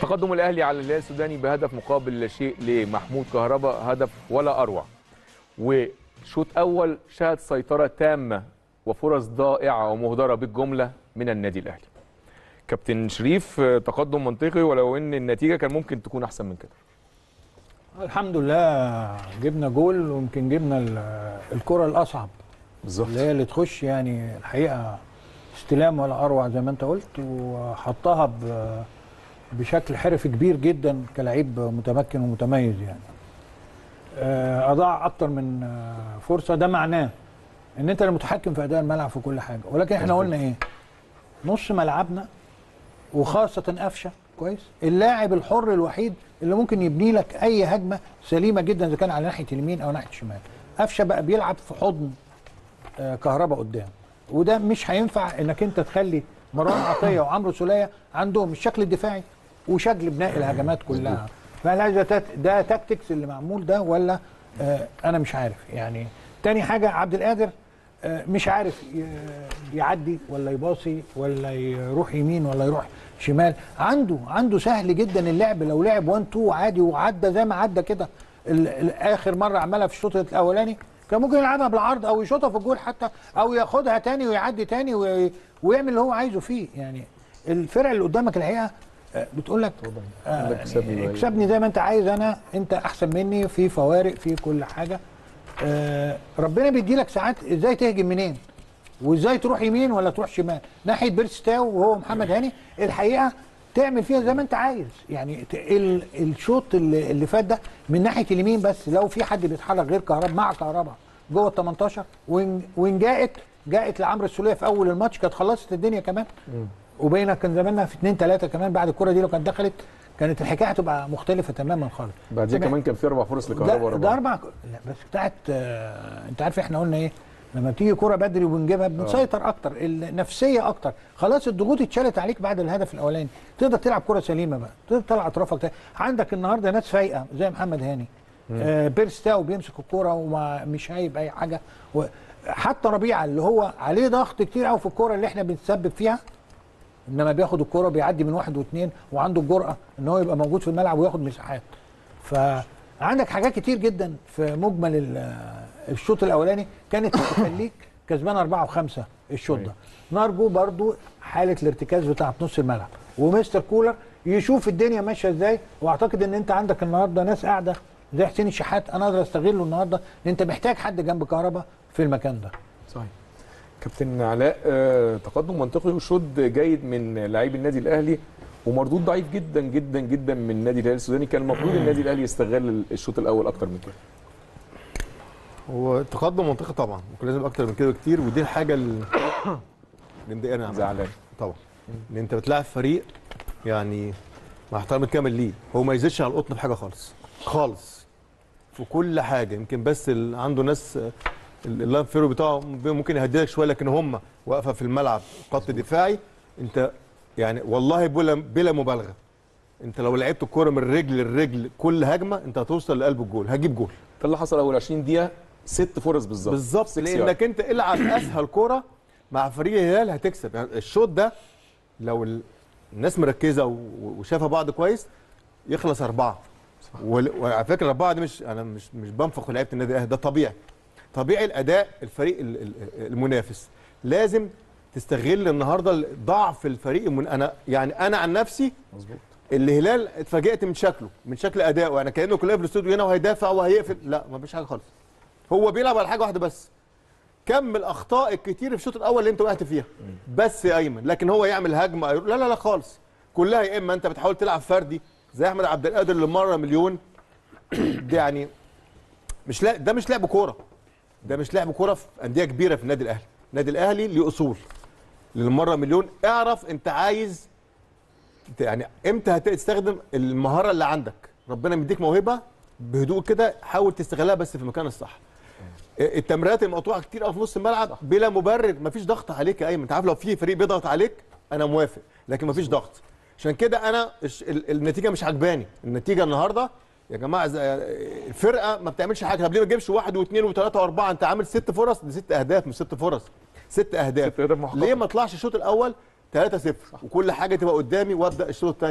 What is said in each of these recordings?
تقدم الاهلي على الهلال السوداني بهدف مقابل لا شيء لمحمود كهربا، هدف ولا اروع. وشوط اول شهد سيطره تامه وفرص ضائعه ومهدره بالجمله من النادي الاهلي. كابتن شريف، تقدم منطقي ولو ان النتيجه كان ممكن تكون احسن من كده. الحمد لله جبنا جول، ويمكن جبنا الكره الاصعب بالظبط، اللي هي اللي تخش، يعني الحقيقه استلام ولا اروع زي ما انت قلت، وحطها بشكل حرفي كبير جدا كلاعب متمكن ومتميز. يعني اضاع اكتر من فرصه، ده معناه ان انت اللي متحكم في اداء الملعب في كل حاجه. ولكن احنا قلنا ايه؟ نص ملعبنا وخاصه قفشه كويس، اللاعب الحر الوحيد اللي ممكن يبني لك اي هجمه سليمه جدا اذا كان على ناحيه اليمين او ناحيه الشمال. قفشه بقى بيلعب في حضن كهربا قدام، وده مش هينفع انك انت تخلي مروان عطيه وعمرو سوليه عندهم الشكل الدفاعي وشكل بناء الهجمات كلها. فهل هذا ده تاكتكس اللي معمول ده ولا انا مش عارف. يعني تاني حاجه، عبد القادر مش عارف يعدي ولا يباصي ولا يروح يمين ولا يروح شمال. عنده سهل جدا اللعب، لو لعب 1 2 عادي وعدى زي ما عدى كده اخر مره عملها في الشوط الاولاني، كان ممكن يلعبها بالعرض او يشوطها في الجول حتى، او ياخدها تاني ويعدي تاني ويعمل اللي هو عايزه فيه. يعني الفرق اللي قدامك الحقيقه بتقول لك اكسبني زي ما انت عايز، انت احسن مني في فوارق في كل حاجه. ربنا بيدي لك ساعات ازاي تهجم منين وازاي تروح يمين ولا تروح شمال. ناحيه بيرستاو وهو محمد هاني الحقيقه تعمل فيها زي ما انت عايز. يعني الشوط اللي فات ده من ناحيه اليمين، بس لو في حد بيتحرك غير كهربا مع كهربا جوه ال 18، وان جاءت لعمرو السوليه في اول الماتش كانت خلصت الدنيا كمان، وبينا كان زماننا في 2-3 كمان بعد الكره دي. لو كانت دخلت كانت الحكايه هتبقى مختلفه تماما خالص. بعدين كمان كان في 4 فرص لكهربا. ده 4 لا بس بتاعت انت عارف احنا قلنا ايه؟ لما بتيجي كرة بدري وبنجيبها بنسيطر اكتر، النفسيه اكتر. خلاص الضغوط اتشالت عليك بعد الهدف الاولاني، تقدر تلعب كرة سليمه بقى، تقدر تطلع اطرافك. عندك النهارده ناس فايقه زي محمد هاني، بيرستاو بيمسك الكرة ومش هايب اي حاجه. حتى ربيعه اللي هو عليه ضغط كتير قوي في الكرة اللي احنا بنتسبب فيها، انما بياخد الكرة بيعدي من 1 و2 وعنده الجرأه ان هو يبقى موجود في الملعب وياخد مساحات. فعندك حاجات كتير جدا في مجمل الشوط الاولاني كانت تخليك كسبان 4 و5 الشوط ده. نرجو برضو حاله الارتكاز بتاعت نص الملعب ومستر كولر يشوف الدنيا ماشيه ازاي. واعتقد ان انت عندك النهارده ناس قاعده زي حسين الشحات، انا اقدر استغله النهارده لان انت محتاج حد جنب كهربا في المكان ده. صحيح. كابتن علاء، تقدم منطقي وشوط جيد من لاعبي النادي الاهلي ومردود ضعيف جدا جدا جدا من النادي الاهلي السوداني. كان المفروض النادي الاهلي يستغل الشوط الاول اكتر من كده. هو تقدم منطقي طبعا، وكان لازم اكتر من كده بكتير، ودي الحاجه اللي مضايقاني زعلان طبعا. ان انت بتلاعب فريق يعني مع احترامي الكامل ليه، هو ما يزيدش على القطن بحاجه خالص خالص في كل حاجه. يمكن بس عنده ناس اللاين فيرو بتاعه ممكن يهديلك شويه، لكن هم واقفه في الملعب خط دفاعي. انت يعني والله بلا مبالغه، انت لو لعبت الكوره من رجل للرجل كل هجمه انت هتوصل لقلب الجول، هتجيب جول. ده اللي حصل اول 20 دقيقه، 6 فرص بالظبط لانك انت العب اسهل كوره مع فريق الهلال هتكسب. يعني الشوط ده لو الناس مركزه وشافها بعض كويس يخلص 4. وعلى فكره الاربعه دي انا مش بنفخ في لعيبه النادي الاهلي، ده طبيعي الاداء الفريق المنافس. لازم تستغل النهارده ضعف الفريق انا عن نفسي مظبوط. الهلال اتفاجئت من شكل ادائه، يعني كانه كلنا في الاستوديو هنا وهيدافع وهيقفل. لا، ما فيش حاجه خالص، هو بيلعب على حاجه واحده بس. كم الاخطاء الكتير في الشوط الاول اللي انت وقعت فيها بس يا ايمن، لكن هو يعمل هجمه لا خالص، كلها يا اما انت بتحاول تلعب فردي زي احمد عبد القادر اللي مره مليون ده يعني ده مش لعب كوره، ده مش لعب كوره في انديه كبيره في النادي الاهلي. النادي الاهلي ليه اصول للمره مليون. اعرف انت عايز يعني امتى هتستخدم المهاره اللي عندك. ربنا مديك موهبه بهدوء كده، حاول تستغلها بس في المكان الصح. التمريرات المقطوعه كتير قوي في نص الملعب بلا مبرر، مفيش ضغط عليك يا ايمن. انت عارف لو في فريق بيضغط عليك انا موافق، لكن مفيش ضغط. عشان كده انا النتيجه مش عجباني. النتيجه النهارده يا جماعه الفرقه ما بتعملش حاجه. طب ليه ما تجيبش 1 و2 و3 و4؟ انت عامل 6 فرص، دي 6 اهداف مش 6 فرص، 6 اهداف. ليه ما طلعش الشوط الاول 3-0 وكل حاجه تبقى قدامي وابدا الشوط الثاني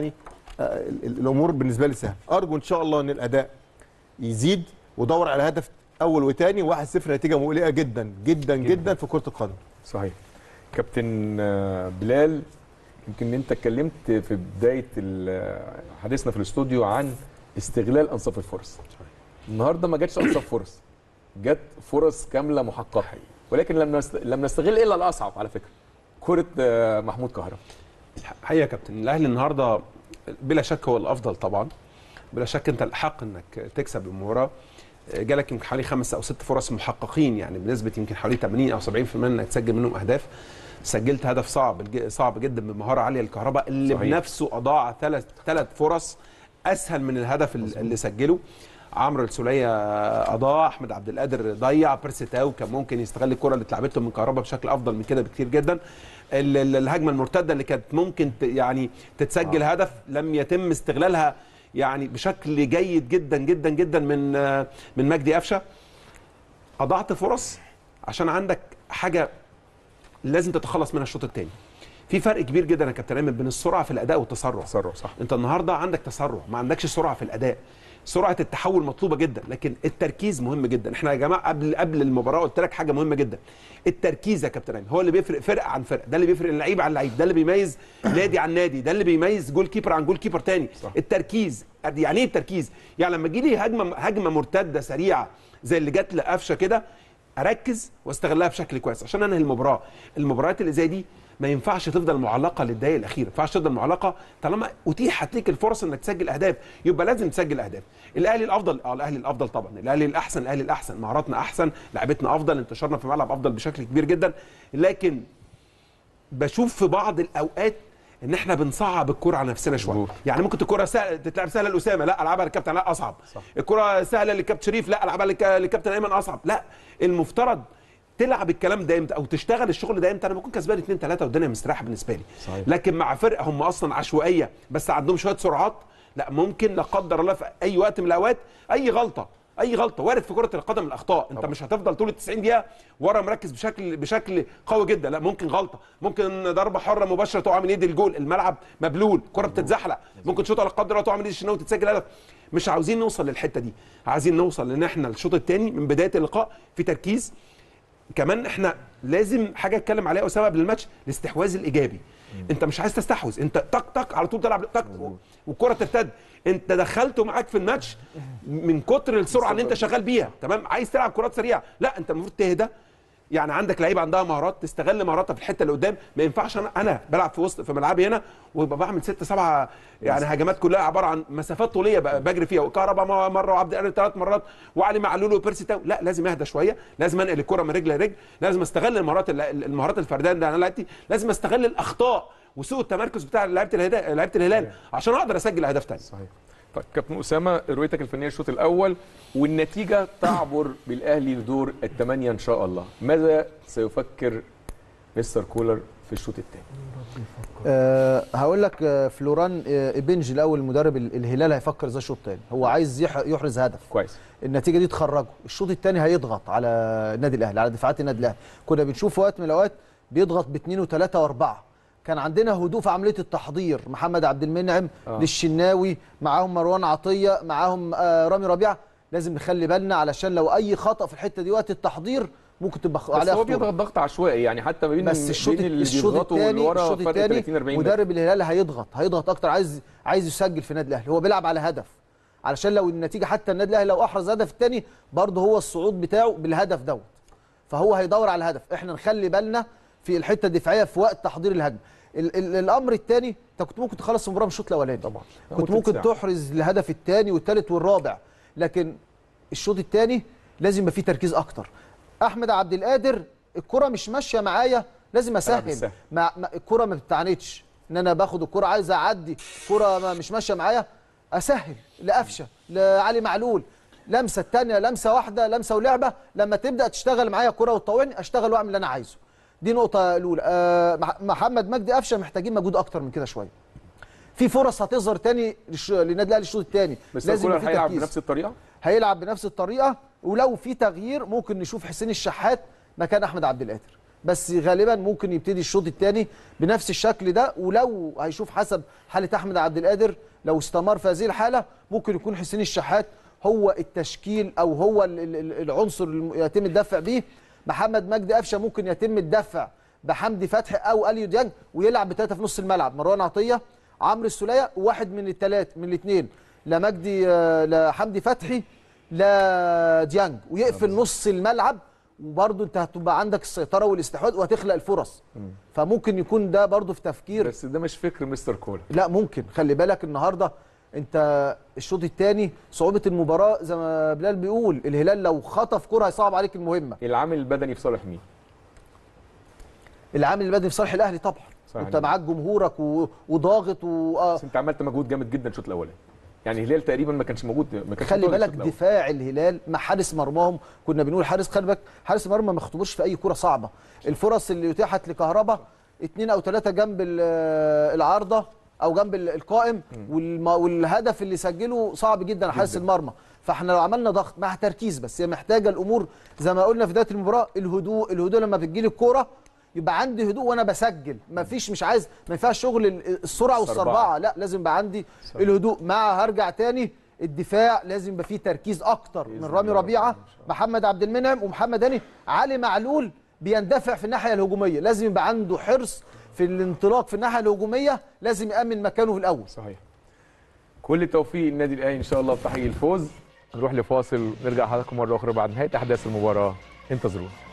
الامور بالنسبه لي سهله. ارجو ان شاء الله ان الاداء يزيد ودور على هدف اول وثاني. 1-0 نتيجه مقلقه جدا جدا جدا في كره القدم. صحيح. كابتن بلال، يمكن انت اتكلمت في بدايه حديثنا في الاستوديو عن استغلال انصاف الفرص. النهارده ما جاتش انصاف فرص، جت فرص كامله محققه، ولكن لم نستغل الا الاصعب على فكره، كره محمود كهربا. حقيقه يا كابتن الاهلي النهارده بلا شك هو الافضل طبعا، بلا شك انت الحق انك تكسب المباراه. جالك يمكن حوالي 5 أو 6 فرص محققين، يعني بنسبه يمكن حوالي 80 أو 70% انك تسجل منهم اهداف. سجلت هدف صعب جدا بمهاره عاليه للكهرباء اللي صحيح. بنفسه اضاع ثلاث فرص اسهل من الهدف اللي سجله. عمرو السوليه اضاع، احمد عبد القادر ضيع، بيرسي تاو كان ممكن يستغل الكره اللي اتلعبت له من كهرباء بشكل افضل من كده بكتير جدا. الهجمه المرتده اللي كانت ممكن يعني تتسجل هدف لم يتم استغلالها يعني بشكل جيد جدا جدا جدا من مجدي قفشه. اضعت فرص عشان عندك حاجه لازم تتخلص منها الشوط الثاني. في فرق كبير جدا يا كابتن ايمن بين السرعه في الاداء والتسرع. تسرع صح. انت النهارده عندك تسرع، ما عندكش سرعه في الاداء. سرعه التحول مطلوبه جدا، لكن التركيز مهم جدا. احنا يا جماعه قبل المباراه قلت لك حاجه مهمه جدا، التركيز يا كابتن ايمن هو اللي بيفرق فرق عن فرق، ده اللي بيفرق اللعيب عن لعيب، ده اللي بيميز نادي عن نادي، ده اللي بيميز جول كيبر عن جول كيبر تاني. صح. التركيز يعني ايه التركيز؟ يعني لما تجي لي هجمه مرتده سريعه زي اللي جت لقفشه كده، اركز واستغلها بشكل كويس عشان انهي المباراه. المباريات اللي زي دي ما ينفعش تفضل معلقه للدقائق الاخيره، ما ينفعش تفضل معلقه طالما اتيحت ليك الفرص انك تسجل اهداف، يبقى لازم تسجل اهداف. الاهلي الافضل، الاهلي الافضل طبعا، الاهلي الاحسن، الاهلي الاحسن، مهاراتنا احسن، لعبتنا افضل، انتشارنا في الملعب افضل بشكل كبير جدا. لكن بشوف في بعض الاوقات ان احنا بنصعب الكره على نفسنا شويه. يعني ممكن الكره تتلعب سهله لاسامه، لا العبها للكابتن لا اصعب. صح. الكره سهله للكابتن شريف، لا العبها للكابتن ايمن اصعب. لا، المفترض تلعب الكلام ده امتى او تشتغل الشغل ده امتى؟ انا بكون كسبان 2-3 والدنيا مستريحه بالنسبه لي. صحيح. لكن مع فرقه هم اصلا عشوائيه بس عندهم شويه سرعات، لا ممكن لا قدر الله في اي وقت من الاوقات اي غلطه وارد في كره القدم الاخطاء. انت مش هتفضل طول ال 90 دقيقه ورا مركز بشكل قوي جدا، لا ممكن غلطه، ممكن ضربه حره مباشره تقع من ايد الجول، الملعب مبلول، كره بتتزحلق، ممكن شوطه لا قدر الله تقع من ايد الشناوي وتتسجل هدف. مش عاوزين نوصل للحته دي، عايزين نوصل ان احنا الشوط الثاني من بدايه اللقاء في تركيز. كمان احنا لازم حاجه اتكلم عليها اسامه قبل الماتش، الاستحواذ الايجابي. انت مش عايز تستحوذ، انت طق على طول تلعب طق والكره ترتد. انت دخلته معاك في الماتش من كتر السرعه اللي انت شغال بيها، تمام؟ عايز تلعب كرات سريعه، لا انت المفروض تهدى. يعني عندك لعيبه عندها مهارات، تستغل مهاراتها في الحته اللي قدام. ما ينفعش انا بلعب في ملعبي هنا ويبقى بعمل 6-7 يعني هجمات كلها عباره عن مسافات طوليه بجري فيها، وكهربا مره وعبد القادر 3 مرات وعلي معلول وبيرسي تاو. لا، لازم اهدى شويه، لازم انقل الكره من رجل لرجل، لازم استغل المهارات الفرديه اللي انا لعبتي، لازم استغل الاخطاء وسوء التمركز بتاع لعيبه الهلال عشان اقدر اسجل اهداف ثانيه. صحيح. طيب كابتن اسامه، رؤيتك الفنيه الشوط الاول والنتيجه تعبر بالاهلي لدور الثمانيه ان شاء الله، ماذا سيفكر مستر كولر في الشوط الثاني؟ هقول لك فلوران إبنج الاول مدرب الهلال هيفكر ازاي الشوط الثاني. هو عايز يحرز هدف كويس، النتيجه دي تخرجه. الشوط الثاني هيضغط على النادي الاهلي، على دفاعات النادي الاهلي. كنا بنشوف وقت من الاوقات بيضغط باثنين وثلاثه واربعه. كان عندنا هدوء في عمليه التحضير، محمد عبد المنعم للشناوي، معاهم مروان عطيه، معاهم رامي ربيعه. لازم نخلي بالنا علشان لو اي خطا في الحته دي وقت التحضير ممكن تبقى عليها خطوره. بس هو بيضغط ضغط عشوائي يعني، حتى ما بين بس الشوط الثاني مدرب الهلال هيضغط اكتر، عايز يسجل في النادي الاهلي. هو بيلعب على هدف علشان لو النتيجه حتى النادي الاهلي لو احرز هدف الثاني برضه هو الصعود بتاعه بالهدف دوت، فهو هيدور على الهدف. احنا نخلي بالنا في الحته الدفاعيه في وقت تحضير الهجمه. الامر الثاني، انت كنت ممكن تخلص المباراه من الشوط الاولاني طبعا، كنت ممكن تحرز الهدف الثاني والثالث والرابع، لكن الشوط الثاني لازم يبقى فيه تركيز اكتر. احمد عبد القادر الكره مش ماشيه معايا، لازم اسهل. الكره ما بتعنتش ان انا باخد الكره عايز اعدي، الكره مش ماشيه معايا اسهل لقفشه، لعلي معلول، لمسه الثانيه، لمسه واحده، لمسه ولعبه. لما تبدا تشتغل معايا كره وتطوعني اشتغل واعمل اللي انا عايزه. دي نقطه الاولى. محمد مجدي قفشه محتاجين مجهود اكتر من كده شويه. في فرص هتظهر تاني للنادي الاهلي الشوط الثاني، لازم هيلعب بنفس الطريقه، هيلعب بنفس الطريقه. ولو في تغيير ممكن نشوف حسين الشحات مكان احمد عبد القادر، بس غالبا ممكن يبتدي الشوط الثاني بنفس الشكل ده. ولو هيشوف حسب حاله احمد عبد القادر لو استمر في هذه الحاله ممكن يكون حسين الشحات هو التشكيل او هو العنصر اللي يتم الدفع بيه. محمد مجدي قفشه ممكن يتم الدفع بحمدي فتحي او اليو ديانج ويلعب بثلاثه في نص الملعب، مروان عطيه، عمرو السوليه، واحد من الاثنين، لا مجدي لا حمدي فتحي لا ديانج، ويقفل نص الملعب، وبرضه انت هتبقى عندك السيطره والاستحواذ وهتخلق الفرص. فممكن يكون ده برضه في تفكير، بس ده مش فكر مستر كولر. لا ممكن. خلي بالك النهارده انت الشوط الثاني صعوبه المباراه زي ما بلال بيقول، الهلال لو خطف كره هيصعب عليك المهمه. العامل البدني في صالح مين؟ العامل البدني في صالح الاهلي طبعا. انت معاك جمهورك وضاغط بس انت عملت مجهود جامد جدا الشوط الاولاني. يعني الهلال تقريبا ما كانش موجود، ما كانش. خلي بالك دفاع الهلال مع حارس مرماهم، كنا بنقول خلي بالك حارس المرمى ما اختبرش في اي كره صعبه. الفرص اللي اتاحت لكهربا 2 أو 3 جنب العارضه او جنب القائم، والهدف اللي سجله صعب جدا على حارس المرمى. فاحنا لو عملنا ضغط مع تركيز، بس هي محتاجه الامور زي ما قلنا في بدايه المباراه، الهدوء لما بتجيلي الكوره يبقى عندي هدوء وانا بسجل. ما فيش، مش عايز، ما ينفعش شغل السرعه والسربعه، لا لازم يبقى عندي الهدوء. مع هرجع تاني الدفاع لازم يبقى فيه تركيز اكتر من رامي ربيعه، محمد عبد المنعم ومحمد هاني. علي معلول بيندفع في الناحيه الهجوميه، لازم يبقى عنده حرص في الانطلاق في الناحيه الهجوميه، لازم يامن مكانه في الاول. صحيح. كل التوفيق للنادي الاهلي ان شاء الله في تحقيق الفوز. نروح لفاصل نرجع لحضراتكم مره اخرى بعد نهايه احداث المباراه، انتظرونا.